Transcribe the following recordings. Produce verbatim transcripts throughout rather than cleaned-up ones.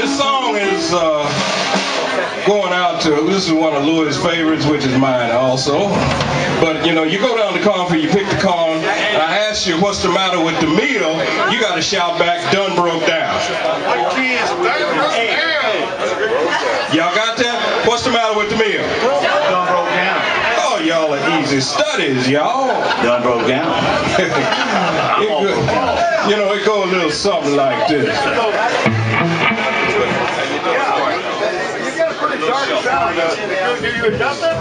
this song is uh, going out to, this is one of Louie's favorites, which is mine also. But you know, you go down to corn field, you pick the corn, and I ask you what's the matter with the meal, you got to shout back, done broke down. Y'all got that? What's the matter with the meal? Done broke down. Oh, y'all are easy studies, y'all. Done broke down. It go, you know, it go a little something like this. Dark sound. Do you adjust it?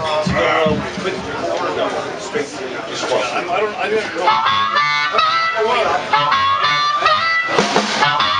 I don't. I didn't know.